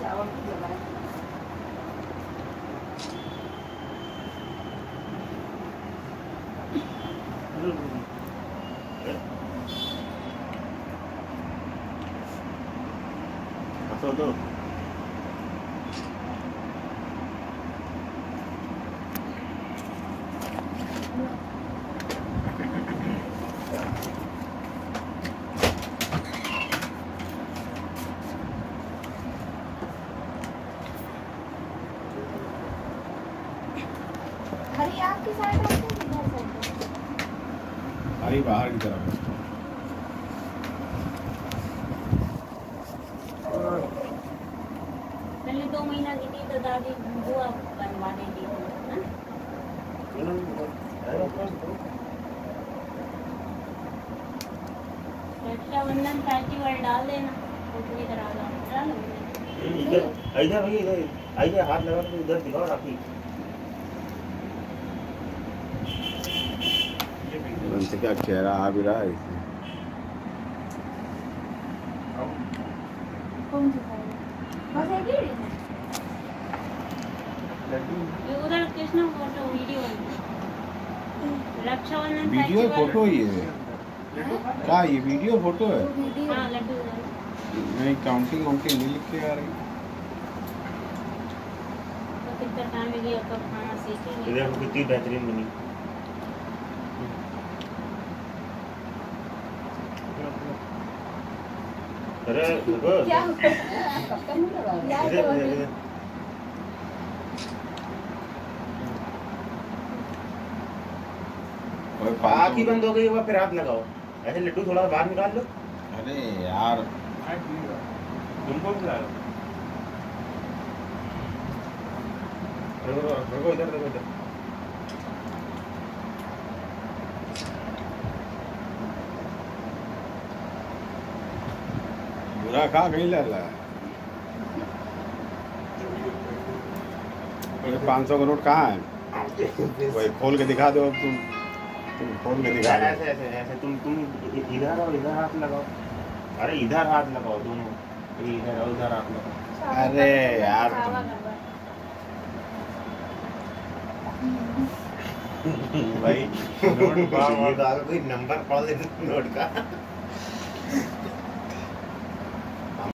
तो हरी आपकी साइड है कि इधर साइड? हरी बाहर की तरफ है। पहले 2 महीना की थी तो दादी बुआ बनवा देती थी ना। रक्षाबंधन फेस्टिवल डाल देना उतनी तरह डाल इधर इधर भैया इधर हाथ लगा तो इधर दिखाओ राखी। उनसे क्या चेहरा आ भी रहा है इसमें। कौन सी फाइल? बस एक ही है। ये उधर Krishna photo video Rakshabandhan video photo ही है क्या? ये वीडियो फोटो है? हाँ लड्डू नहीं काउंटिंग वाउंटिंग नहीं लिख के आ रही। तो कितना टाइम लगे कब खाना सीखेंगे। देखो कितनी बेहतरीन बनी। अरे क्या आँख ही बंद हो गई हुआ फिर हाथ लगाओ ऐसे लड्डू थोड़ा बाहर निकाल लो। अरे यार तुमको भी लाओ। देखो इधर देखो इधर। बुरा कहाँ कहीं लग रहा है। 500 का नोट कहाँ है? वही खोल के दिखा दो। अब तुम खोल के दिखा दो। ऐसे ऐसे ऐसे तुम इधर और इधर हाथ लगाओ। अरे इधर हाथ लगाओ दोनों। इधर और उधर हाथ लगाओ। अरे यार भाई नोट कोई नंबर पढ़ ले नोट का।